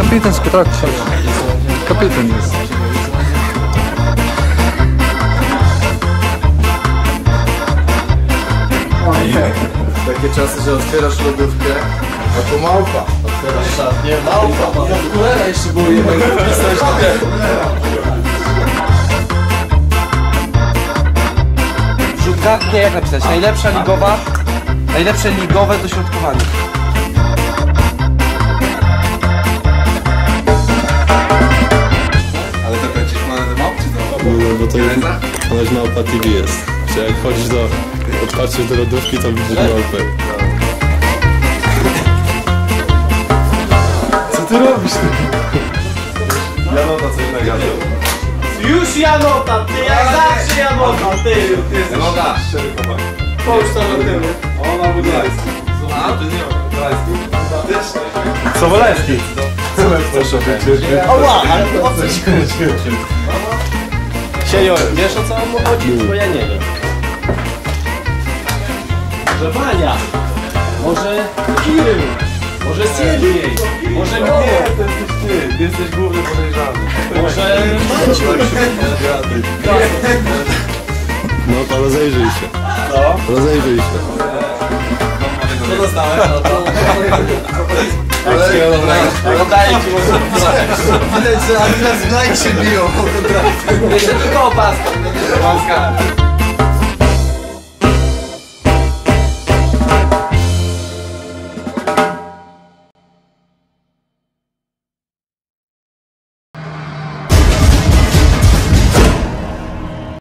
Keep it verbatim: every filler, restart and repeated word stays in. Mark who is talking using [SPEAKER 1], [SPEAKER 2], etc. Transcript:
[SPEAKER 1] Kapitański, tak. Kapitan jest.
[SPEAKER 2] Takie czasy, że otwierasz lodówkę, a to małpa. Otwierasz szatnię, małpa. No w kulera jeszcze było jednego.
[SPEAKER 3] Rzutka? Nie, jak napisać? Najlepsza ligowa, najlepsze ligowe dośrodkowanie.
[SPEAKER 2] Ale to kręcisz monetę małp, czy to?
[SPEAKER 4] No, bo to jest, ponoć małpa T V jest. Że jak chodzisz do, odpatrzysz do lodówki, to widzisz małpę.
[SPEAKER 2] Co ty robisz? Janota coś nagadał.
[SPEAKER 5] Już Janota, ty jak zawsze Janota, ty!
[SPEAKER 2] Janota!
[SPEAKER 5] Połóż to na tył.
[SPEAKER 2] Ona budlański. A, to nie ma.
[SPEAKER 5] Sobolewski. Oła, ale o co ci chodzi? Sienio, wiesz o co mu chodzi? Bo ja nie wiem. Może Wania, może Kirył, może Siergiej, może Miło,
[SPEAKER 2] to jesteś ty. Ty jesteś główny podejrzany.
[SPEAKER 5] może Maciu.
[SPEAKER 4] No to rozejrzyj się.
[SPEAKER 5] Co?
[SPEAKER 4] Rozejrzyj się.
[SPEAKER 2] Co dostałem? No to... Ale...
[SPEAKER 5] Oddaję ci może.
[SPEAKER 2] Widać, że Adidas w Nike się biją.
[SPEAKER 5] Jeszcze tylko opaska.
[SPEAKER 2] Opaska.